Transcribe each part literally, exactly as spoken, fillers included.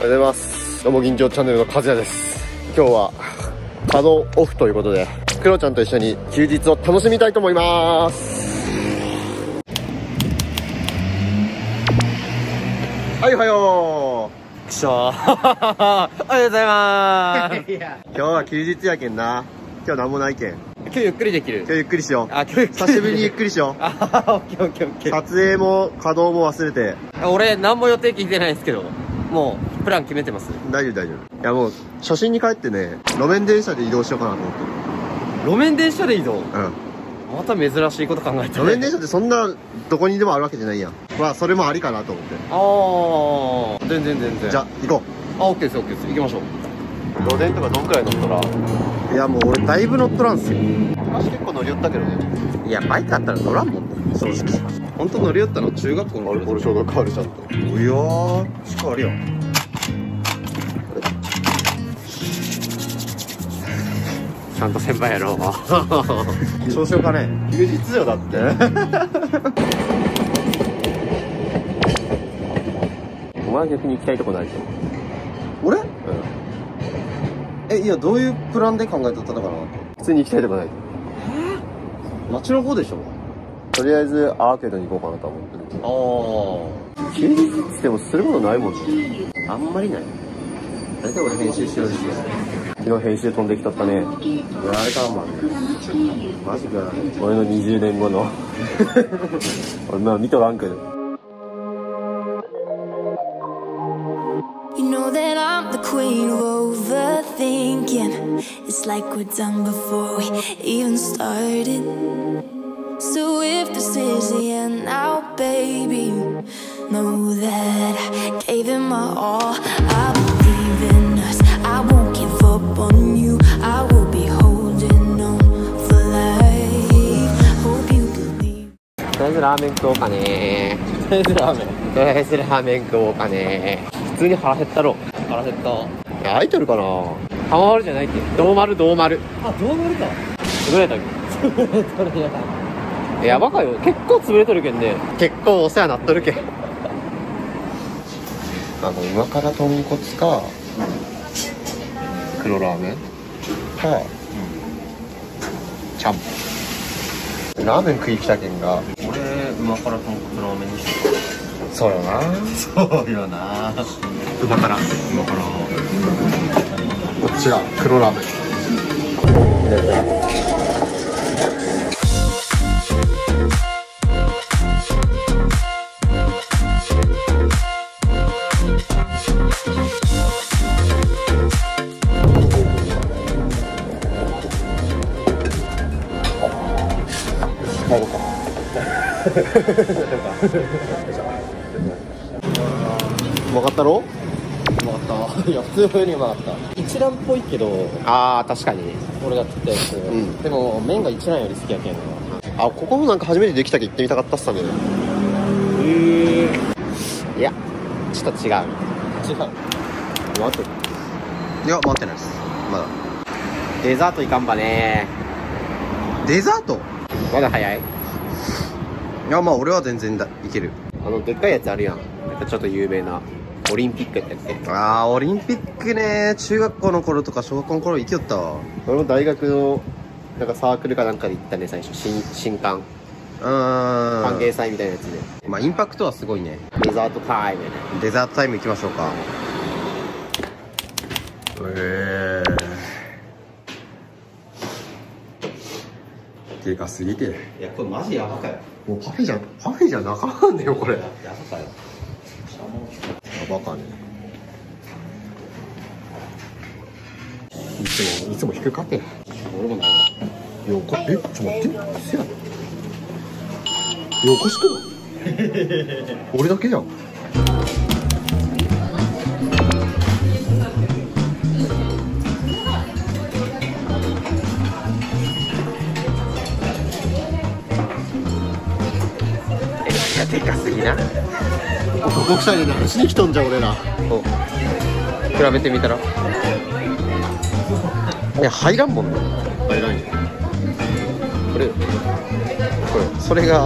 ございます。どうも銀城チャンネルの和也です。今日は稼働オフということで、クロちゃんと一緒に休日を楽しみたいと思います。はいはよーくしょーおはようございまーす今日は休日やけんな。今日なんもないけん、 今日ゆっくりできる。 今日ゆっくりしよう。 あ、今日ゆっくり久しぶりにゆっくりしよう。 あはは、オッケーオッケーオッケー。 撮影も稼働も忘れて。 俺何も予定聞いてないですけど、もうプラン決めてます。 大丈夫大丈夫。いやもう初心に帰ってね、路面電車で移動しようかなと思ってる。 路面電車で移動。うん。 ままた珍しいこと考えてる。 路面電車ってそんなどこにでもあるわけじゃないやん。まあそれもありかなと思って。 ああ、全然全然。 じゃあ行こう。あ、オッケーですオッケーです。行きましょう。 路電とかどんくらい乗ったら。いやもう俺だいぶ乗っとらんすよ。昔結構乗り寄ったけどね。 いやバイクあったら乗らんもんね、正直。本当乗り寄ったの中学校の頃。 俺小学校あるちゃんと。おやーしかあるやん。 ちゃんと先輩やろう。 調子よかね。休日よだってお前は逆に行きたいとこないでしょ。俺？うん。え、いやどういうプランで考えとったのかな。普通に行きたいとこない。街の方でしょ。とりあえずアーケードに行こうかなと思ってる。ああ。休日って言ってもするものないもんね。あんまりない。大体俺編集してるし。昨日編集飛んできとったね。やられたんまんね。マジか。俺のにじゅうねんごの俺まあ見とらんけど。 You know that I'm the queen of overthinking. It's like we're done before we even started. So if this is the end now, baby, know that I gave it my all. I believe in us, I won't give up on you. I will be holding on for life. Hope you believe. とりあえずラーメン食おうかね。とりあえずラーメン。とりあえずラーメン食おうかね。普通に腹減ったろ。腹減った。いや、開いてるかな。浜丸じゃないって。銅丸銅丸。あ、銅丸か。潰れたっけ。潰れた。やばかよ。結構潰れとるけんね。結構お世話なっとるけん。 あの今から豚骨か黒ラーメンか、うん、ちゃんぽん。ラーメン食い来たけんが、 俺今から豚骨ラーメンにしよう。 そうよな。 そうよな。今から今からこっちが黒ラーメン。帰ろうか。うまかったろ？うまかった。いや普通よりうまかった。一蘭っぽいけど。 ああ確かに俺が食ったやつ、うん、 でも麺が一蘭より好きやけんな。 あ、ここもなんか初めてできたけど行ってみたかったっすね。へえ。いやちょっと違う。違う。 待ってる。いや待ってないです。まだデザートいかんばね。 デザートまだ早い。 いやまあ俺は全然だいける。 あのでっかいやつあるやん。なんかちょっと有名なオリンピックってやつ。 あーオリンピックね。中学校の頃とか小学校の頃行きよったわ。俺も大学のなんかサークルかなんかで行ったね最初。新新歓うん歓迎祭みたいなやつで。まあインパクトはすごいね。 デザートタイム。 デザートタイム行きましょうか。えーでかすぎて。 いやこれマジヤバかよ。 もうパフェじゃん、パフェじゃなかんねよこれ。 ヤバかよ。 ヤバかね。いつもいつも引くかって。 俺もないわ。 いやおかえちょっと待って。せや。いやおかしくない俺だけじゃん。 でかすぎな。 男臭いで何しに来とんじゃん俺ら。 お比べてみたら。 いや入らんもんね。入らんよ。 これこれそれが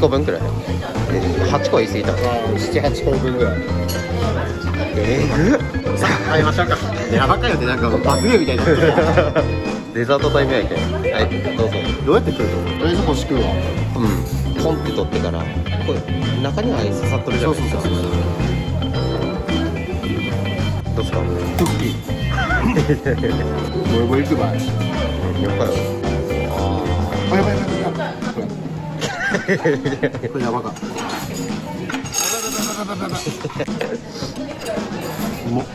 こぶんくらい。はちこ言い過ぎた。 ななはちこぶんぐらい。 えぐっ。 さあ買いましょうか。やばかよってなんか罰ゲームみたいな。 デザートタイムやけん。はい、どうぞ。 どうやって食うの？とりあえず欲しくは。 うん。ポンって取ってから、これ中には刺さっとるじゃないですか。 そうそうそうそう。 どうですか？ クッキー。もうもう行くばい。 よかよ。 あやばいやばいやばい。これやばか。うまっ。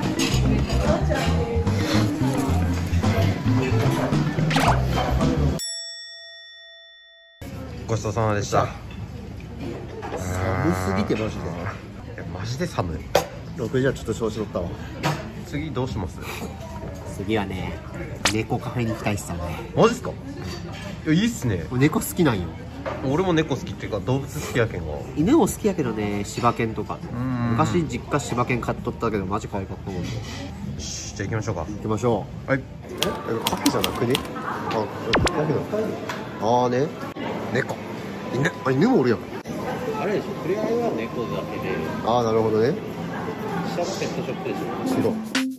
ごちそうさまでした。 寒すぎてマジで。 マジで寒い。 ろくじはちょっと調子乗ったわ。 次どうします？ 次はね、猫カフェに行きたいっすよね。 マジっすか？いや、いいっすね。 猫好きなんよ。 俺も猫好きっていうか動物好きやけんが。 犬も好きやけどね、柴犬とか。 ん昔実家柴犬飼っとったけどマジ可愛かったもんね。 よし、じゃあ行きましょうか。 行きましょはい。 う。え、カフェじゃなくね？あ、だけど。あーね。 猫。 犬、あ、犬もおるやん。 あれでしょ、触れ合いは猫だけで、 あー、なるほどね。 下がペットショップでしょ。 白。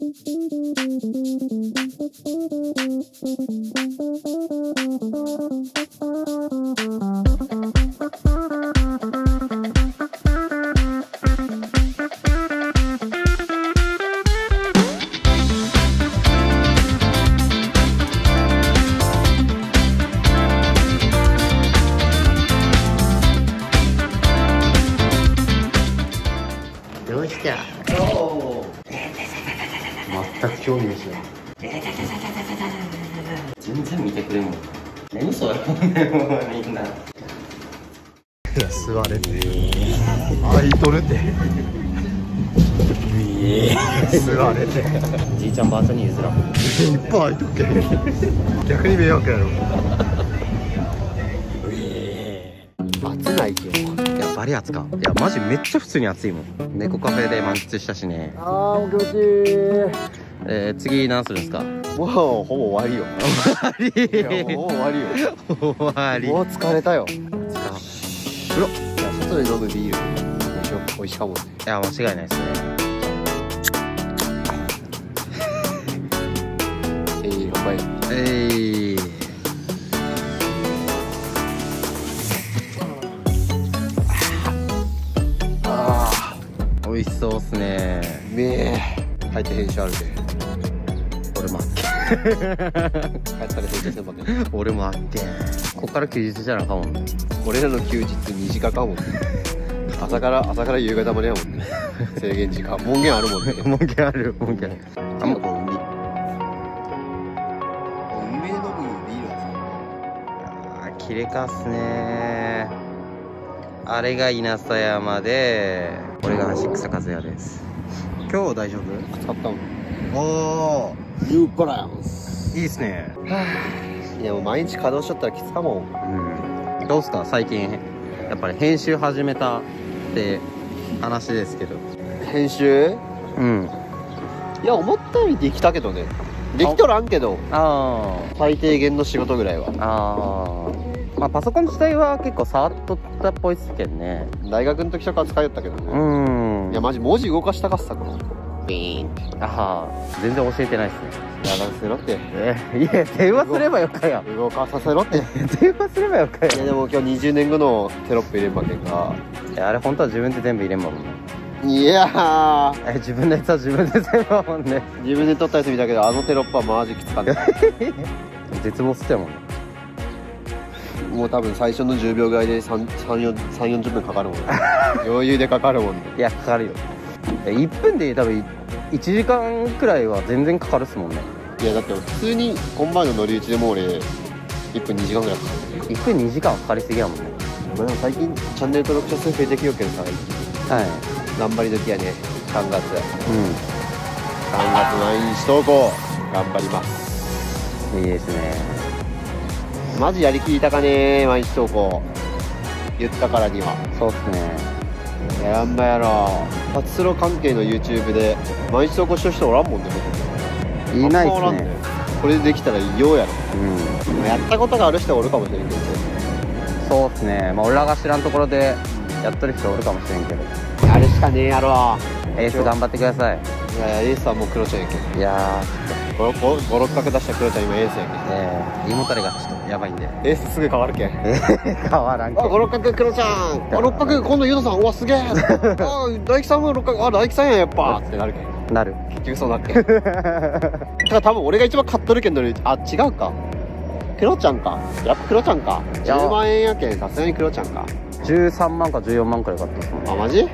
どうした？ 全く興味ないしな。 全然見てくれんもん。何それもうみんな。 座れて。あ、いとるって。座れて。 じいちゃんばあちゃんに譲らん。 いっぱい開いとけ。逆に迷惑やろ。暑ないけど。 いや、バリ暑か。いや、マジめっちゃ普通に暑いもん。猫カフェで満喫したしね。 あー、もう気持ちいい。 えー、次何するんですか？ もうほぼ終わりよ。 終わり。 いやもう終わりよ。 終わり。 もう疲れたよ。 疲れうわっ、いや外で飲むビール美味しい美味しいかもね。 いや、間違いないですね。 えい、乾杯。 えい。 あ美味しそうっすね。 ー、めえ。帰って編集あるで。 俺もあっけ。 帰ったら編集せんばね。 俺もあっけ。こっから休日じゃなあかんもんね。 俺らの休日短かもんね。朝から朝から夕方までやもんね。制限時間門限あるもんね。 門限ある、門限ある。 あんまこの海海で飲むビールはあー、きれかっすね。あれが稲佐山で、これがアシックス和也です。今日大丈夫？ さ使ったもん。 おー、 ニューバランス。 いいっすね。 いやもう毎日稼働しちゃったらきつかもん。 うん。どうっすか最近、やっぱり編集始めたって話ですけど。 編集？ うん。 いや思ったよりできたけどね。できとらんけどあ最低限の仕事ぐらいは。 あ。ああ。まあパソコン自体は結構触っとったっぽいっすけどね。 大学の時とか使いよったけどね。 うん。 いやマジ文字動かしたかったからビーンって。 ああ、全然教えてないっすね。 やらせろって。 え、いや、電話すればよかよ。 動かさせろって。 電話すればよかよ。 いやでも今日にじゅうねんごのテロップ入れんばけんが。 いや、あれ本当は自分で全部入れんもんね。 いやー、 え、自分のやつは自分で全部だもんね。 自分で撮ったやつ見たけどあのテロップはマジきつかった。 絶望してたもんね。 もう多分最初のじゅうびょうぐらいでさん、よんじゅっぷんかかるもんね。余裕でかかるもんね。 いや、かかるよ。いっぷんで多分いちじかんくらいは全然かかるっすもんね。 いやだって普通にコンバインの乗り打ちでもう俺いっぷんにじかんぐらいかかる。 いっぷんにじかんはかかりすぎやもんね。 まあでも最近チャンネル登録者数増えてきようけどさ、 はい。 頑張り時やね。さんがつうさんがつ毎日投稿頑張ります。 ん。いいですね。 マジやりきりたかね毎日投稿言ったからには。 そうっすね。 いや頑張やろう。パチスロ関係の YouTube で毎日投稿してる人おらんもんね。 いないっすあんまおらんね。 これでできたらようやろ。 うん。 やったことがある人はおるかもしれんけど、 そそうっすね。まあ俺らが知らんところでやっとる人おるかもしれんけど、 あれしかねえやろ。 エース頑張ってください。 いやいやエースはもうクロちゃんやけん。 いやごろっ角出したクロちゃん今エースやけん。 ーえー、胃もたれがちょっとやばいんで。 エースすぐ変わるけん。 変わらんけあ、五六角クロちゃん。あ、六角今度ユウトさん。うわすげえ。あ、大吉さんも六角。あ、大吉さんややっぱ。ってなるけん。 なる。 結局そうなるけん。だから多分俺が一番買っとるけんど、あ、違うか。クロちゃんか。やっぱクロちゃんか。じゅうまんえんやけんさすがにクロちゃんか。 じゅうさんまんかじゅうよんまんくらい買ったっすもん。 あ、マジ？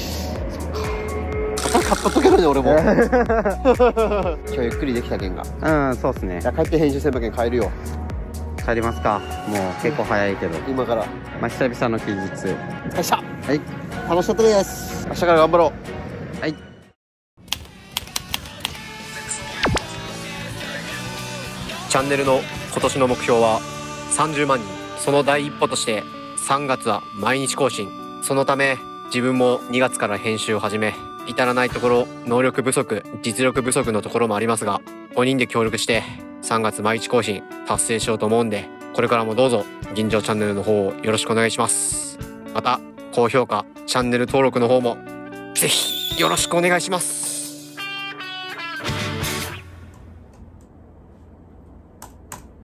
そっか。買っとっとけどね俺も。今日ゆっくりできたけんが。 うん、そうっすね。 じゃあ帰って編集せんばけん帰るよ。 帰りますか。もう結構早いけど。 今から。 まあ久々の休日。 よっしゃ。 はい。 楽しかったです。明日から頑張ろう。 はい。 チャンネルの今年の目標はさんじゅうまんにん。その第一歩としてさんがつは毎日更新。そのため自分もにがつから編集を始め、至らないところ、能力不足、実力不足のところもありますが、ごにんで協力してさんがつ毎日更新達成しようと思うんで、これからもどうぞ銀城チャンネルの方をよろしくお願いします。また高評価、チャンネル登録の方もぜひよろしくお願いします。